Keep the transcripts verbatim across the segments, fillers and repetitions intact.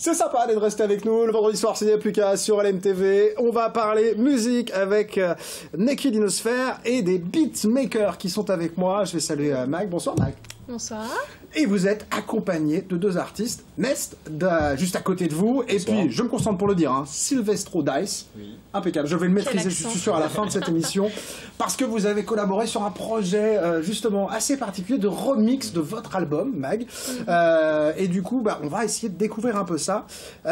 C'est sympa d'être resté avec nous. Le vendredi soir, c'est plus qu'à sur L M T V. On va parler musique avec euh, Naked Dinosphere et des beatmakers qui sont avec moi. Je vais saluer euh, Mag. Bonsoir Mag. Bonsoir. Et vous êtes accompagné de deux artistes, Nest, de, juste à côté de vous, et Bonsoir. puis, je me concentre pour le dire, hein, Silvestro Dice, Oui. impeccable, je vais le maîtriser, je suis sûr, à la fin de cette émission, parce que vous avez collaboré sur un projet, euh, justement, assez particulier de remix de votre album, Mag, mm-hmm. euh, et du coup, bah, on va essayer de découvrir un peu ça.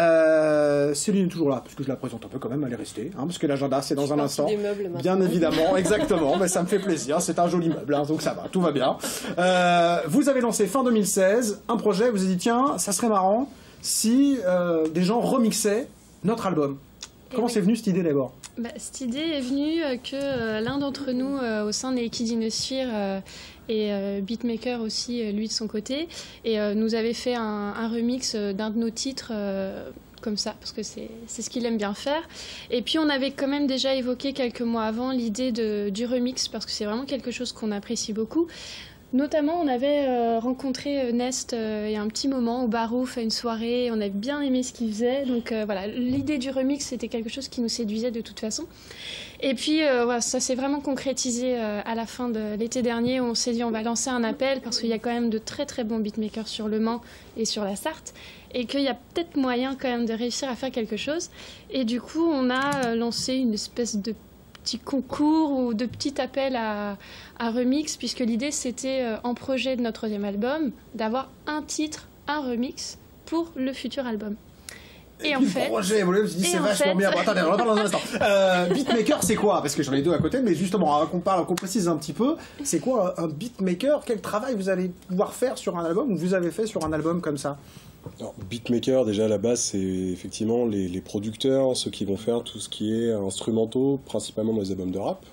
Euh, Céline est toujours là, parce que je la présente un peu quand même, elle est restée, hein, parce que l'agenda, c'est dans un instant. Bien évidemment, exactement, mais ça me fait plaisir, c'est un joli meuble, hein, donc ça va, tout va bien. Euh, Vous avez lancé fin deux mille seize un projet, vous avez dit tiens, ça serait marrant si euh, des gens remixaient notre album. Et Comment oui. c'est venu cette idée d'abord? Bah, cette idée est venue euh, que euh, l'un d'entre nous euh, au sein de Naked Dinosphere euh, et euh, beatmaker aussi, euh, lui de son côté, et euh, nous avait fait un, un remix euh, d'un de nos titres euh, comme ça, parce que c'est ce qu'il aime bien faire. Et puis on avait quand même déjà évoqué quelques mois avant l'idée du remix, parce que c'est vraiment quelque chose qu'on apprécie beaucoup. Notamment, on avait euh, rencontré Nest euh, il y a un petit moment au Barouf à une soirée, on avait bien aimé ce qu'il faisait, donc euh, voilà, l'idée du remix c'était quelque chose qui nous séduisait de toute façon. Et puis euh, voilà, ça s'est vraiment concrétisé euh, à la fin de l'été dernier, où on s'est dit on va lancer un appel parce qu'il y a quand même de très très bons beatmakers sur Le Mans et sur la Sarthe, et qu'il y a peut-être moyen quand même de réussir à faire quelque chose. Et du coup, on a euh, lancé une espèce de petit concours ou de petit appel à, à remix, puisque l'idée c'était euh, en projet de notre troisième album d'avoir un titre, un remix pour le futur album. Et, et en puis fait, le projet, vous c'est vachement fait... bien. Bon, attendez, on en parle dans un instant. Euh, beatmaker, c'est quoi? Parce que j'en ai deux à côté, mais justement, qu'on parle, qu'on précise un petit peu, c'est quoi un beatmaker? Quel travail vous allez pouvoir faire sur un album, ou vous avez fait sur un album comme ça? Alors, beatmaker, déjà à la base, c'est effectivement les, les producteurs, ceux qui vont faire tout ce qui est instrumentaux, principalement dans les albums de rap.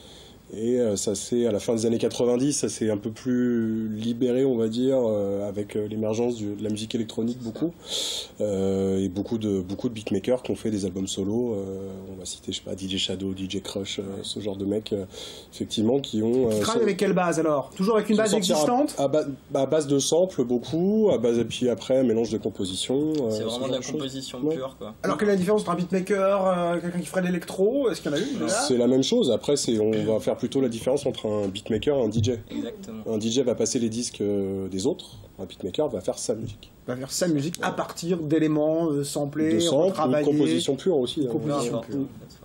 Et euh, ça c'est à la fin des années quatre-vingt-dix, ça s'est un peu plus libéré, on va dire, euh, avec euh, l'émergence de la musique électronique beaucoup, euh, et beaucoup de beaucoup de beatmakers qui ont fait des albums solo. Euh, on va citer, je sais pas, D J Shadow, D J Crush, euh, ce genre de mecs, euh, effectivement, qui ont. Euh, tu travailles avec quelle base alors? Toujours avec une base existante? à, à, ba à base de samples beaucoup, à base et puis après un mélange de composition. Euh, c'est vraiment de la composition ouais. pure, quoi. Alors quelle est la différence entre un beatmaker, euh, quelqu'un qui ferait de l'électro? Est-ce qu'il y en a une? C'est la même chose. Après, c'est on va faire plutôt la différence entre un beatmaker et un D J. Exactement. Un D J va passer les disques des autres, un beatmaker va faire sa musique. Va faire sa musique à partir d'éléments euh, samplés, de samples, de composition pure aussi. Une composition pure.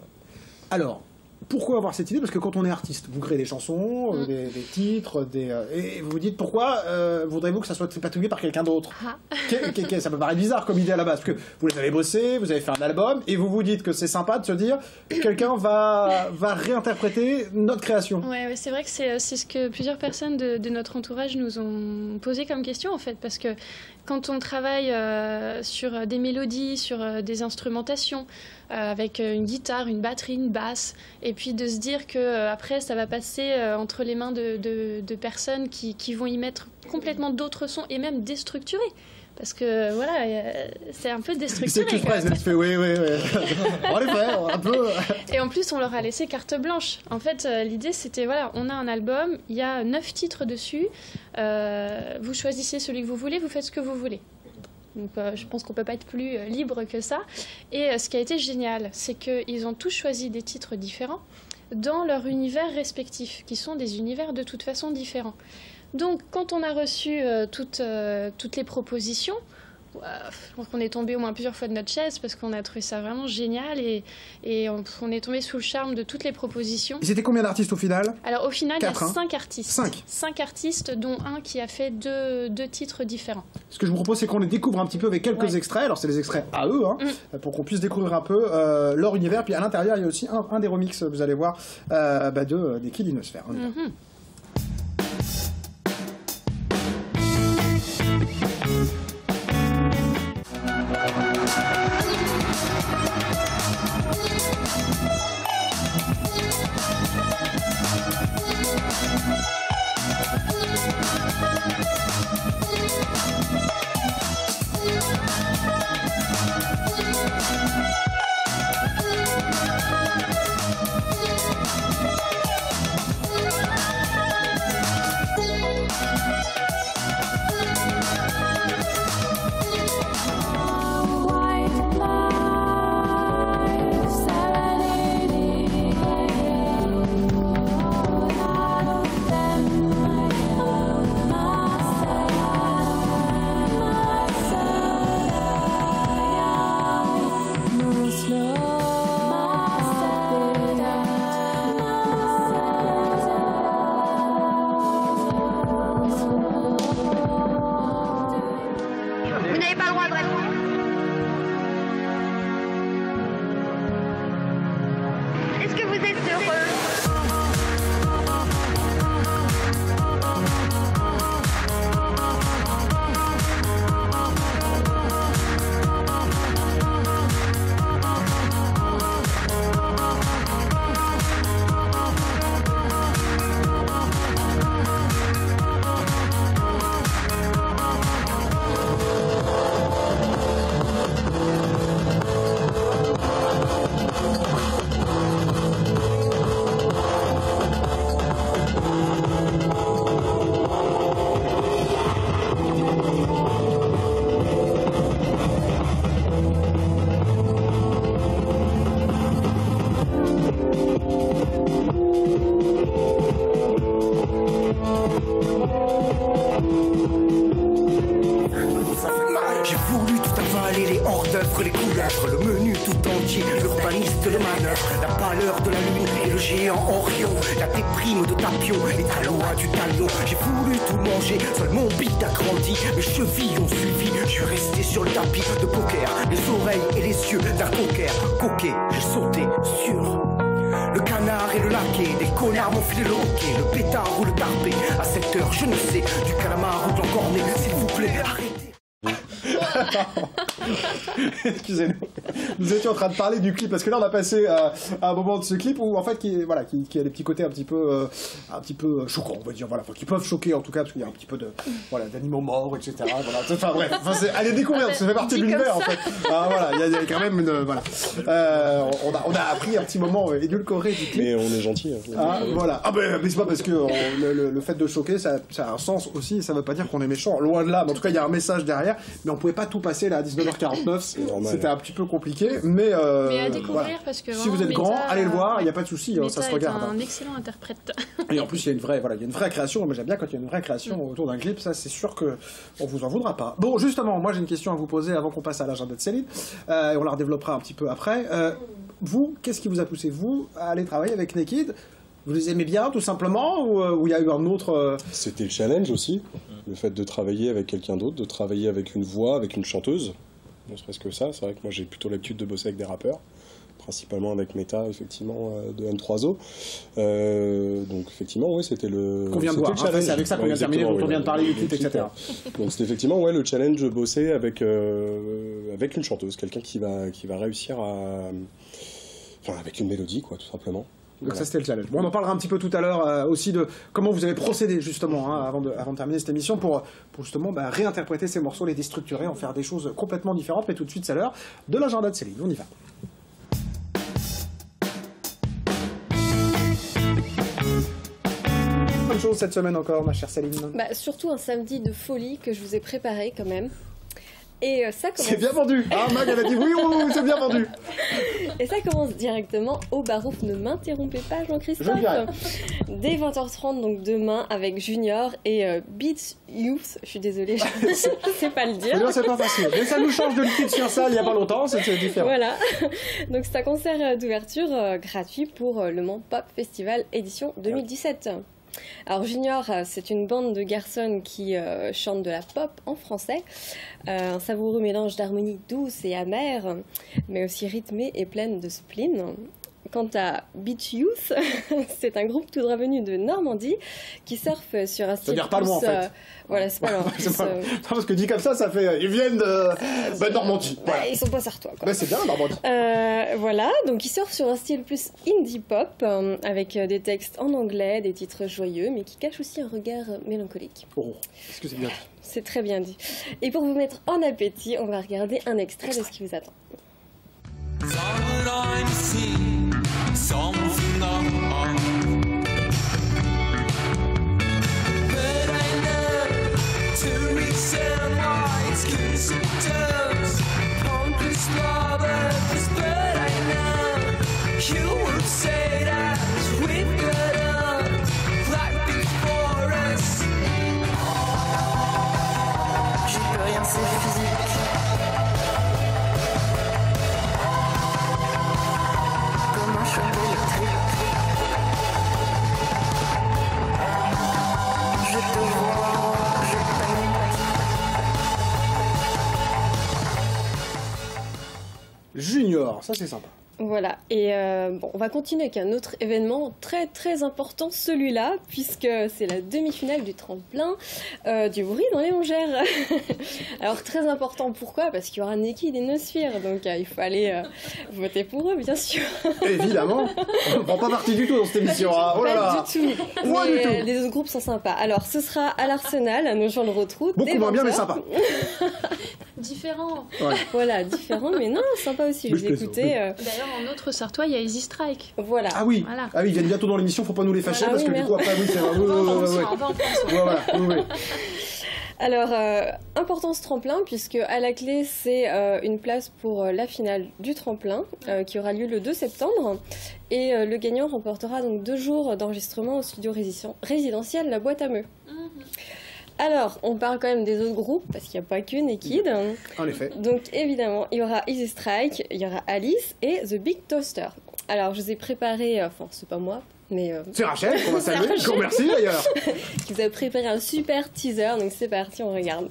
Alors, pourquoi avoir cette idée? Parce que quand on est artiste, vous créez des chansons, mm. des, des titres, des, euh, et vous vous dites pourquoi euh, voudrez-vous que ça soit tripatouillé par quelqu'un d'autre? ah. Ça peut paraître bizarre comme idée à la base, parce que vous les avez bossés, vous avez fait un album, et vous vous dites que c'est sympa de se dire que quelqu'un va, va réinterpréter notre création. Ouais, ouais, c'est vrai que c'est ce que plusieurs personnes de, de notre entourage nous ont posé comme question en fait, parce que quand on travaille euh, sur des mélodies, sur euh, des instrumentations, euh, avec une guitare, une batterie, une basse, et puis de se dire que euh, après ça va passer euh, entre les mains de, de, de personnes qui, qui vont y mettre complètement d'autres sons et même déstructurés. Parce que voilà, euh, c'est un peu déstructuré. C'est tout frais, elle fait oui, oui, oui. On les fait, un peu. Et en plus, on leur a laissé carte blanche. En fait, euh, l'idée c'était voilà, on a un album, il y a neuf titres dessus, euh, vous choisissez celui que vous voulez, vous faites ce que vous voulez. Donc euh, je pense qu'on peut pas être plus euh, libre que ça. Et euh, ce qui a été génial, c'est qu'ils ont tous choisi des titres différents dans leur univers respectif, qui sont des univers de toute façon différents. Donc, quand on a reçu euh, toutes, euh, toutes les propositions, euh, je pense qu'on est tombé au moins plusieurs fois de notre chaise parce qu'on a trouvé ça vraiment génial et, et on, on est tombé sous le charme de toutes les propositions. Et c'était combien d'artistes au final? Alors, au final, Quatre, il y a hein. cinq artistes. Cinq. Cinq artistes, dont un qui a fait deux, deux titres différents. Ce que je vous propose, c'est qu'on les découvre un petit peu avec quelques ouais. extraits. Alors, c'est des extraits à eux, hein, mm. pour qu'on puisse découvrir un peu euh, leur univers. Puis à l'intérieur, il y a aussi un, un des remixes, vous allez voir, euh, bah, de Naked Dinosphere. On y va. Mm-hmm. J'ai voulu tout avaler, les hors-d'œuvre, les couleuvres, le menu tout entier, l'urbaniste, les manœuvres, la pâleur de la lune et le géant Orion, la déprime de Tapion et ta loi du talion. J'ai voulu tout manger, seul mon bide a grandi, mes chevilles ont suivi, je suis resté sur le tapis de poker, les oreilles et les yeux d'un cocker, coquet, j'ai sauté sur le canard et le laquais, des connards m'ont filé le hockey, le pétard ou le tarpé, à cette heure je ne sais, du calamar ou de l'encorné, s'il vous plaît, arrêtez. Excusez-nous. Nous étions en train de parler du clip parce que là on a passé euh, à un moment de ce clip où en fait qui, voilà, qui, qui a des petits côtés un petit peu, euh, un petit peu choquants, on va dire, voilà, enfin, qui peuvent choquer en tout cas parce qu'il y a un petit peu de, voilà, d'animaux morts, et cetera. Voilà. Enfin bref, enfin, c'est, allez découvrir, ça fait partie de l'univers en fait. Ah, voilà, il y, a, il y a quand même une, voilà. Euh, on a, on a appris un petit moment édulcoré du clip. Mais on est gentil. Hein, ah voilà. Ah ben mais c'est pas parce que on, le, le, le fait de choquer, ça, ça a un sens aussi. Ça veut pas dire qu'on est méchant. Loin de là. Mais en tout cas, il y a un message derrière. Mais on pouvait pas tout passer là à dix-neuf heures quarante-neuf. C'était un petit peu compliqué, mais, euh, mais à découvrir voilà. Parce que si vous êtes Meta, grand, allez le voir, il n'y a pas de souci, hein, ça se regarde. C'est un excellent interprète. Et en plus, il y a une vraie, voilà, il y a une vraie création. Moi, j'aime bien quand il y a une vraie création mm. autour d'un clip. Ça, c'est sûr que on vous en voudra pas. Bon, justement, moi, j'ai une question à vous poser avant qu'on passe à l'agenda de Céline. Euh, et on la redéveloppera un petit peu après. Euh, vous, qu'est-ce qui vous a poussé vous à aller travailler avec Naked? Vous les aimez bien, tout simplement, ou il y a eu un autre... Euh... C'était le challenge aussi, le fait de travailler avec quelqu'un d'autre, de travailler avec une voix, avec une chanteuse. Ne serait-ce que ça, c'est vrai que moi j'ai plutôt l'habitude de bosser avec des rappeurs, principalement avec Meta, effectivement, euh, de M trois O. Euh, donc effectivement, oui, c'était le... Qu'on vient de voir, hein, c'est avec ça qu'on vient de terminer, dont on vient de parler du clip, et cetera. Donc c'était effectivement ouais, le challenge de bosser avec, euh, avec une chanteuse, quelqu'un qui va, qui va réussir à... Enfin, avec une mélodie, quoi, tout simplement. Donc voilà. Ça c'était le challenge. Bon, on en parlera un petit peu tout à l'heure euh, aussi de comment vous avez procédé justement hein, avant, de, avant de terminer cette émission pour, pour justement bah, réinterpréter ces morceaux, les déstructurer, en faire des choses complètement différentes. Mais tout de suite c'est l'heure de l'agenda de Céline. On y va. Bonne chose cette semaine encore ma chère Céline. Bah, surtout un samedi de folie que je vous ai préparé quand même. Et euh, ça commence... C'est bien vendu. Ah, Mag, elle a dit oui, oui, oui, c'est bien vendu. Et ça commence directement au Barouf. Ne m'interrompez pas, Jean-Christophe. Dès vingt heures trente, donc demain, avec Junior et euh, Beats Youth. Je suis désolée, je ne sais pas le dire. Dire, c'est pas facile. Mais ça nous change de liquide sur ça il n'y a pas longtemps, c'est différent. Voilà. Donc c'est un concert d'ouverture euh, gratuit pour euh, le Mans Pop Festival édition deux mille dix-sept. Alors Junior, c'est une bande de garçons qui euh, chantent de la pop en français, euh, un savoureux mélange d'harmonies douces et amères, mais aussi rythmée et pleine de spleen. Quant à Beach Youth, c'est un groupe tout droit venu de Normandie qui surfe sur un style. C'est-à-dire pas loin en fait. Euh, voilà, c'est pas loin. C'est pas... euh... Non, parce que dit comme ça, ça fait. Ils viennent de bah, Normandie. Bah, voilà. Ils sont pas sartois. Bah, c'est bien Normandie. Euh, voilà, donc ils surfent sur un style plus indie pop, euh, avec des textes en anglais, des titres joyeux, mais qui cachent aussi un regard mélancolique. Oh, est-ce que c'est bien dit? C'est très bien dit. Et pour vous mettre en appétit, on va regarder un extrait, extrait. de ce qui vous attend. Something on but I know to reach them my exclusive terms Pontus lovers but I know you would say that we've got a life before us. Je peux rien, c'est physique. Junior, ça c'est sympa. Voilà, et euh, bon, on va continuer avec un autre événement très très important, celui-là, puisque c'est la demi-finale du tremplin euh, du bruit dans les longères. Alors très important, pourquoi? Parce qu'il y aura Naked et Nosphere, donc euh, il faut aller euh, voter pour eux, bien sûr. Évidemment, on ne prend pas partie du tout dans cette émission. Pas, oh là là. Pas du tout, Pas mais du tout. Euh, les autres groupes sont sympas. Alors ce sera à l'Arsenal, à Nogent-le-Rotrou. Beaucoup moins bien, mais sympa. Différent. Ouais. Voilà, différent, mais non, sympa aussi. Je les écoutais. Euh... D'ailleurs, en autre Sartois, il y a Easy Strike. Voilà. Ah oui. Voilà. Ah oui, ils viennent bientôt dans l'émission, faut pas nous les fâcher voilà, parce oui, que merde. du coup après oui c'est vrai. Oui, oui, oui, oui. On va en France. Voilà, oui, oui. Alors, euh, important ce tremplin, puisque à la clé, c'est euh, une place pour euh, la finale du tremplin, euh, qui aura lieu le deux septembre. Et euh, le gagnant remportera donc deux jours d'enregistrement au studio résidentiel La Boîte à Meux. Mm-hmm. Alors, on parle quand même des autres groupes, parce qu'il n'y a pas que Naked. En effet. Donc, évidemment, il y aura Easy Strike, il y aura Alice et The Big Toaster. Alors, je vous ai préparé, enfin, c'est pas moi, mais... Euh... C'est Rachel, qu'on va saluer, je vous remercie d'ailleurs. Qui vous a préparé un super teaser, donc c'est parti, on regarde.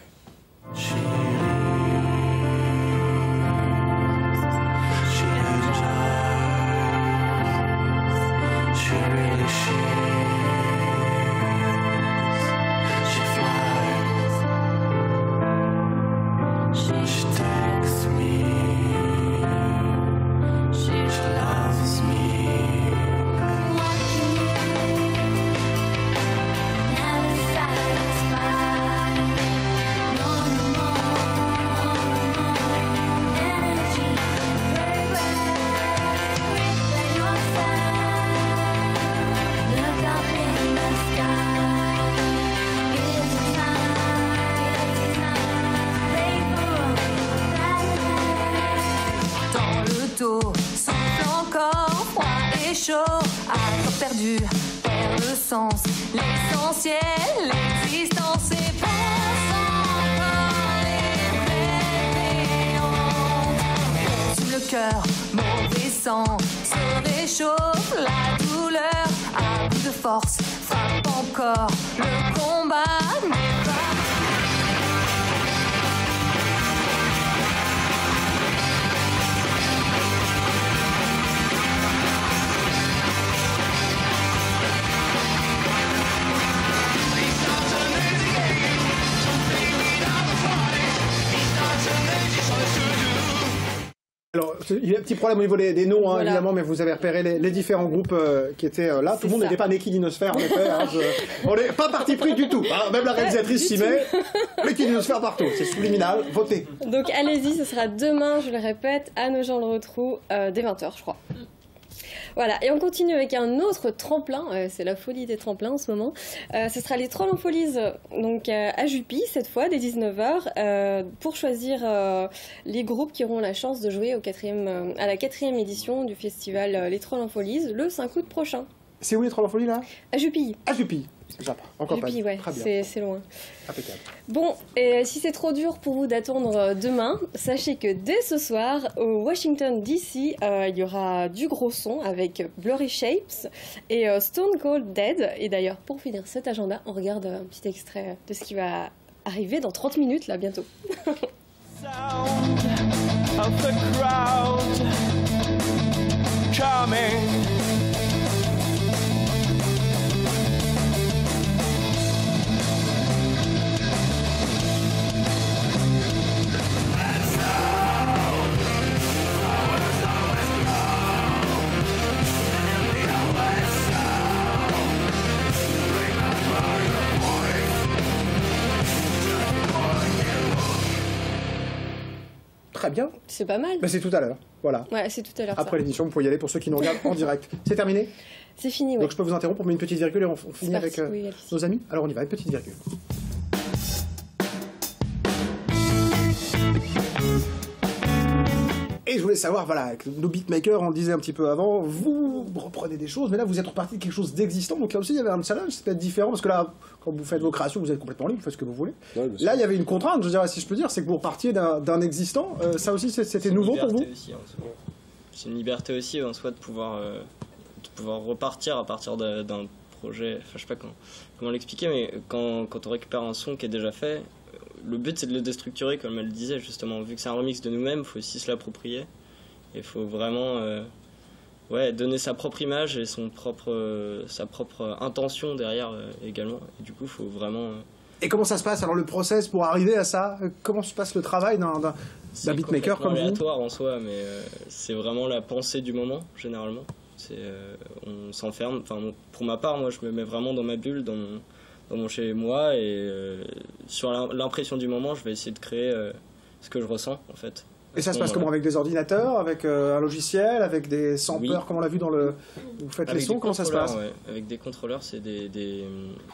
Perdu, perd le sens, l'essentiel, l'existence et pense encore les prénoms. Sous le cœur, mauvais sang, se réchauffe la douleur, à bout de force, frappe encore, le combat n'est pas... Alors, il y a un petit problème au niveau des, des noms, hein, voilà. évidemment, mais vous avez repéré les, les différents groupes euh, qui étaient euh, là. Tout le monde n'était pas Naked Dinosphere, en effet. Hein, je... On n'est pas parti pris du tout. Hein, même la réalisatrice s'y met. Naked Dinosphere partout. C'est subliminal. Votez. Donc, allez-y, ce sera demain, je le répète, à Nogent-le-Rotrou, euh, dès vingt heures, je crois. Voilà, et on continue avec un autre tremplin, euh, c'est la folie des tremplins en ce moment. Euh, ce sera les Trolls en Folies, donc euh, à Jupy, cette fois, dès dix-neuf heures, euh, pour choisir euh, les groupes qui auront la chance de jouer au quatrième, euh, à la quatrième édition du festival euh, Les Trolls en Folies, le cinq août prochain. C'est où les Trolls en Folies, là? À Jupy. À Jupy. J'apprends. Encore Jupy, pas. ouais, Très bien. c'est loin. Impeccable. Bon, et si c'est trop dur pour vous d'attendre demain, sachez que dès ce soir, au Washington D C, euh, il y aura du gros son avec Blurry Shapes et euh, Stone Cold Dead. Et d'ailleurs, pour finir cet agenda, on regarde un petit extrait de ce qui va arriver dans trente minutes, là, bientôt. Sound of the crowd coming. Très bien. C'est pas mal. Ben, c'est tout à l'heure. Voilà. Ouais, c'est tout à l'heure. Après l'émission, vous pouvez y aller pour ceux qui nous regardent en direct. C'est terminé? C'est fini, ouais. Donc je peux vous interrompre, on met une petite virgule et on, on finit parti, avec euh, oui, nos amis. Alors on y va, une petite virgule. Et je voulais savoir, voilà, avec nos beatmakers, on le disait un petit peu avant, vous reprenez des choses, mais là vous êtes reparti de quelque chose d'existant, donc là aussi il y avait un challenge, c'est peut-être différent, parce que là, quand vous faites vos créations, vous êtes complètement libre, vous faites ce que vous voulez. Ouais, là il y avait une contrainte, je dirais, si je peux dire, c'est que vous repartiez d'un existant, euh, ça aussi c'était nouveau pour vous? C'est une liberté aussi en soi de pouvoir, euh, de pouvoir repartir à partir d'un projet, enfin je sais pas comment, comment l'expliquer, mais quand, quand on récupère un son qui est déjà fait, le but c'est de le déstructurer comme elle le disait justement, vu que c'est un remix de nous-mêmes, il faut aussi se l'approprier, il faut vraiment euh, ouais, donner sa propre image et son propre, euh, sa propre intention derrière euh, également, et du coup il faut vraiment... Euh, Et comment ça se passe alors le process pour arriver à ça? Comment se passe le travail d'un beatmaker comme vous? C'est aléatoire en soi, mais euh, c'est vraiment la pensée du moment généralement. Euh, on s'enferme, enfin pour ma part, moi je me mets vraiment dans ma bulle, dans mon, dans mon chez moi, et euh, sur l'impression du moment, je vais essayer de créer euh, ce que je ressens en fait. Et ça se passe voilà. comment? Avec des ordinateurs, avec euh, un logiciel, avec des sampleurs, oui. comme on l'a vu dans le... Vous faites avec les sons, comment ça se passe? Ouais. Avec des contrôleurs, c'est des, des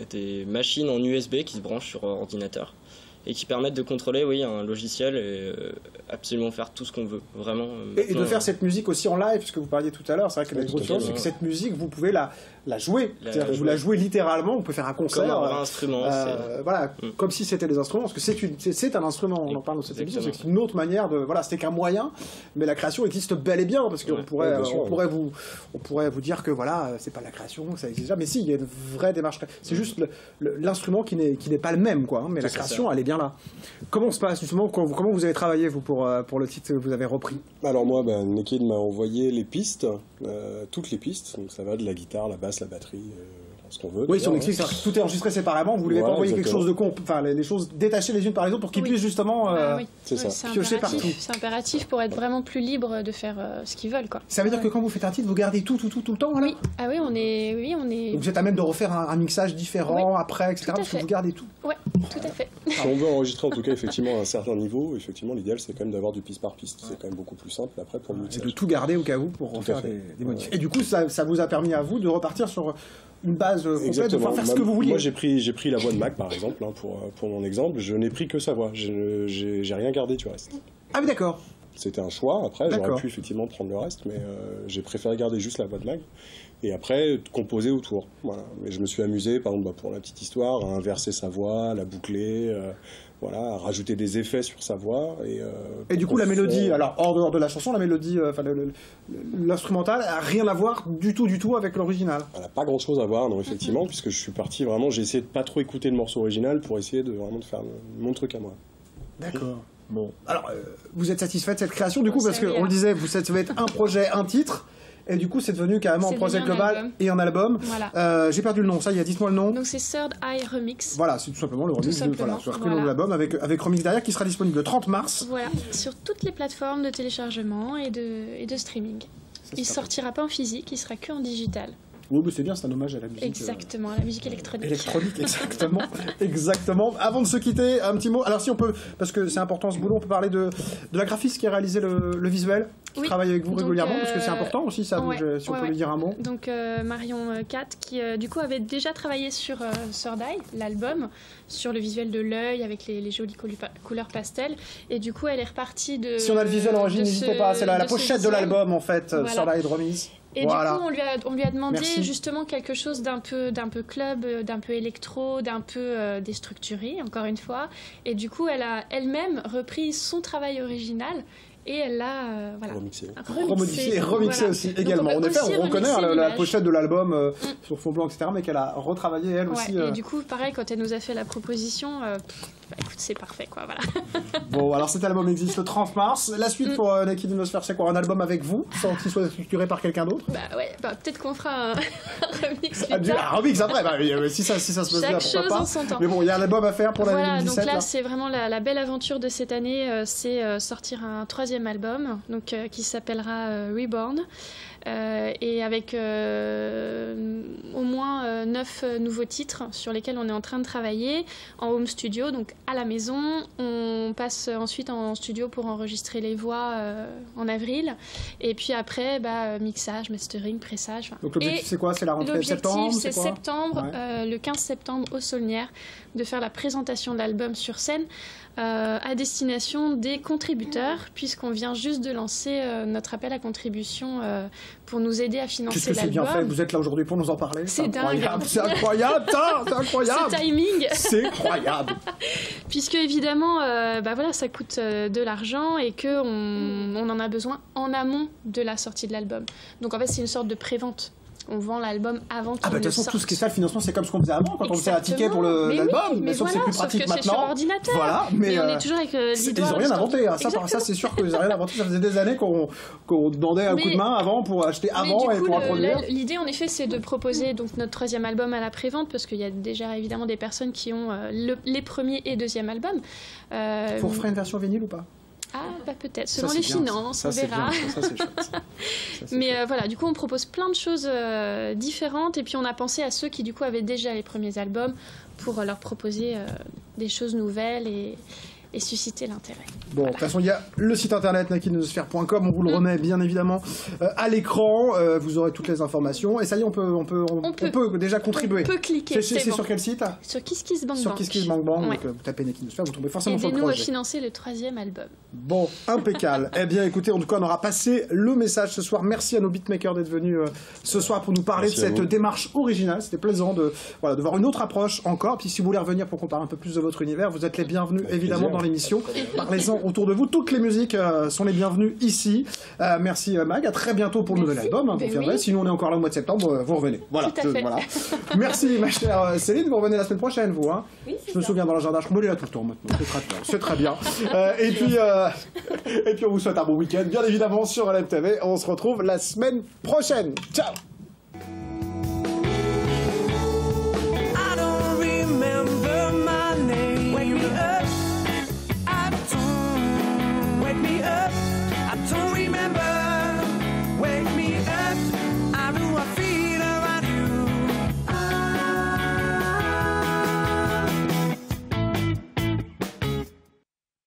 des machines en U S B qui se branchent sur ordinateur et qui permettent de contrôler, oui, un logiciel et euh, absolument faire tout ce qu'on veut, vraiment. Euh, et, et de faire cette musique aussi en live, puisque vous parliez tout à l'heure, c'est vrai que la grosse chose, c'est que cette musique, vous pouvez la, la jouer. La, C'est-à-dire que vous la jouez littéralement, vous pouvez faire un concert. Comme un vrai instrument. Euh, voilà, mm. comme si c'était des instruments, parce que c'est, une, c'est, c'est un instrument, on en parle dans cette émission, c'est une autre manière de... Voilà, c'était qu'un moyen, mais la création existe bel et bien, parce qu'on ouais, pourrait, ouais, sûr, on, ouais. pourrait vous, on pourrait vous dire que voilà, c'est pas de la création, ça existe déjà, mais si, il y a une vraie démarche. C'est mm. juste le, le, l'instrument qui n'est, qui n'est pas le même, quoi, hein, mais c'est la création, ça. Elle est bien là. Comment se passe justement, comment vous avez travaillé vous pour, pour le titre que vous avez repris? Alors moi, ben, Nekid m'a envoyé les pistes, euh, toutes les pistes, donc ça va de la guitare, la basse, la batterie, euh, ce qu'on veut. Oui, si on explique, hein. Tout est enregistré séparément, vous ne voulez voilà, pas envoyer exactement. Quelque chose de comp, enfin les, les choses détachées les unes par les autres pour qu'ils oui. puissent justement euh, ah, oui. c'est oui, ça. C'est piocher impératif, partout. C'est impératif pour être vraiment plus libre de faire euh, ce qu'ils veulent, quoi. Ça veut dire ouais. que quand vous faites un titre, vous gardez tout, tout, tout, tout le temps, voilà. Oui, ah oui, on est, oui, on est. Donc vous êtes à même de refaire un, un mixage différent oui. après, et cetera. Parce que vous gardez tout. Ouais, tout à fait. Si on veut enregistrer en tout cas effectivement à un certain niveau, effectivement l'idéal c'est quand même d'avoir du piste par piste. C'est quand même beaucoup plus simple après pour le mixage. Et de tout garder au cas où pour refaire des, des modifs. Et du coup, ça, ça vous a permis à vous de repartir sur une base complète, exactement. De pouvoir faire ce que vous vouliez. Moi j'ai pris, j'ai pris la voix de Mac par exemple, hein, pour, pour mon exemple, je n'ai pris que sa voix, je, j'ai, j'ai rien gardé du reste. Ah oui d'accord. C'était un choix, après d'accord. J'aurais pu effectivement prendre le reste, mais euh, j'ai préféré garder juste la voix de Mac et après composer autour. Voilà. Mais je me suis amusé par exemple bah, pour la petite histoire, à inverser sa voix, à la boucler, euh, voilà, à rajouter des effets sur sa voix. Et, euh, et du coup la mélodie, fait... alors hors dehors de la chanson, la mélodie, enfin euh, l'instrumental a rien à voir du tout du tout avec l'original. Elle n'a pas grand chose à voir, non effectivement, mm-hmm. puisque je suis parti vraiment, j'ai essayé de pas trop écouter le morceau original pour essayer de vraiment de faire le, mon truc à moi. D'accord. Bon, alors euh, vous êtes satisfait de cette création du coup, parce qu'on le disait, vous ça va être un projet, un titre. Et du coup, c'est devenu carrément un projet global album. Et un album. Voilà. Euh, j'ai perdu le nom, ça y est, dites-moi le nom. Donc c'est Third Eye Remix. Voilà, c'est tout simplement le remix. Tout simplement. De, voilà, voilà. L'album avec, avec remix derrière qui sera disponible le trente mars. Voilà, sur toutes les plateformes de téléchargement et de, et de streaming. Ça, il ne sortira pas en physique, il sera que en digital. Oui, mais c'est bien, c'est un hommage à la musique. Exactement, euh, à la musique électronique. Électronique, exactement. exactement. Avant de se quitter, un petit mot. Alors, si on peut, parce que c'est important ce boulot, on peut parler de, de la graphiste qui a réalisé le, le visuel, qui oui. travaille avec vous donc, régulièrement, euh, parce que c'est important aussi, ça, ouais, donc, si on ouais, peut ouais. lui dire un mot. Donc, euh, Marion Cat, qui euh, du coup avait déjà travaillé sur euh, Third Eye, l'album, sur le visuel de l'œil avec les, les jolies couleurs pastel. Et du coup, elle est repartie de. Si on a le visuel en origine, n'hésitez pas. C'est la, la pochette de l'album, en fait, voilà. Third Eye de remise. Et voilà. du coup, on lui a, on lui a demandé Merci. Justement quelque chose d'un peu, d'un peu club, d'un peu électro, d'un peu euh, déstructuré, encore une fois. Et du coup, elle a elle-même repris son travail original et elle l'a euh, voilà, remixé. remixé et remixé voilà. Aussi également. En effet, on reconnaît la, la pochette de l'album euh, mm. sur fond blanc, et cetera, mais qu'elle a retravaillé elle ouais, aussi. Et euh... du coup, pareil, quand elle nous a fait la proposition, euh, pff, bah, écoute, c'est parfait, quoi, voilà. Bon, alors cet album existe le trente mars. La suite mm. pour euh, Nekid Atmosphere, c'est quoi? Un album avec vous, sans qu'il soit structuré par quelqu'un d'autre? Bah ouais, bah, peut-être qu'on fera un, un remix plus ah, tard. Un remix après, bah, si ça, si ça se passe bien, pourquoi pas. En son temps. Mais bon, il y a un album à faire pour l'année voilà, deux mille dix-sept. Donc là, là. c'est vraiment la, la belle aventure de cette année, euh, c'est euh, sortir un troisième album. Donc, euh, qui s'appellera euh, Reborn, euh, et avec euh, au moins euh, neuf euh, nouveaux titres sur lesquels on est en train de travailler en home studio, donc à la maison. On passe ensuite en studio pour enregistrer les voix euh, en avril, et puis après bah, mixage, mastering, pressage. Donc l'objectif c'est quoi? C'est la rentrée de septembre? L'objectif c'est quoi septembre, ouais. euh, le quinze septembre au Saulnières, de faire la présentation de l'album sur scène euh, à destination des contributeurs, puisqu'on vient juste de lancer euh, notre appel à contribution euh, pour nous aider à financer l'album. Qu'est-ce que c'est bien fait? Vous êtes là aujourd'hui pour nous en parler? C'est dingue. C'est incroyable, c'est incroyable. Ce timing. C'est incroyable. Puisque évidemment, euh, bah voilà, ça coûte euh, de l'argent et que on, on en a besoin en amont de la sortie de l'album. Donc en fait, c'est une sorte de prévente. On vend l'album avant qu'il Ah bah de toute façon, tout ce qui est ça, le financement, c'est comme ce qu'on faisait avant, quand Exactement. On faisait un ticket pour l'album, oui, mais sauf voilà, que c'est plus pratique que maintenant. C'est sur ordinateur. Voilà, mais, mais on euh, est toujours avec euh, ils n'ont rien inventé. Hein. Ça, ça c'est sûr qu'ils n'ont rien inventé. Ça faisait des années qu'on qu'on demandait un mais, coup de main avant pour acheter avant mais et coup, pour le, produire. L'idée, en effet, c'est de proposer donc notre troisième album à la prévente, parce qu'il y a déjà évidemment des personnes qui ont euh, le, les premiers et deuxième albums. Euh, vous referez une version vinyle ou pas? Ah, bah peut-être, selon ça, les bien. Finances, ça, on verra. Bien. Ça, c'est chouette. Ça, c'est Mais chouette. Euh, voilà, du coup, on propose plein de choses euh, différentes, et puis on a pensé à ceux qui, du coup, avaient déjà les premiers albums pour euh, leur proposer euh, des choses nouvelles et, et susciter l'intérêt. Bon, de toute façon, il y a le site internet nakinosphère point com, on vous le remet bien évidemment euh, à l'écran, euh, vous aurez toutes les informations, et ça y est, on peut, on peut, on, On peut- on peut déjà contribuer. On peut cliquer, C'est- c'est C'est bon. sur quel site? Sur KissKissBankBank. Sur KissKissBankBank, Ouais. donc euh, vous tapez Nakinosphère, vous tombez forcément sur le Aidez-nous à projet. financer le troisième album. Bon, impeccable. Eh bien, écoutez, en tout cas, on aura passé le message ce soir. Merci à nos beatmakers d'être venus euh, ce soir pour nous parler Merci de à cette vous. démarche originale. C'était plaisant de, voilà, de voir une autre approche encore. Puis si vous voulez revenir pour qu'on parle un peu plus de votre univers, vous êtes les bienvenus évidemment plaisir. dans l'émission. Parlez-en autour de vous. Toutes les musiques euh, sont les bienvenues ici. Euh, merci euh, Mag. À très bientôt pour le nouvel album. Hein, vous Ben viendrez. oui. Sinon, on est encore là au mois de septembre. euh, vous revenez. Voilà. Tout à fait. voilà. Merci ma chère euh, Céline. Vous revenez la semaine prochaine, vous. Hein. Oui, c'est Je me ça. souviens dans l'agenda. Je me l'ai là tout le temps maintenant. C'est très bien. C'est très bien. Euh, et puis. euh, Et puis on vous souhaite un bon week-end, bien évidemment, sur L M T V. On se retrouve la semaine prochaine. Ciao!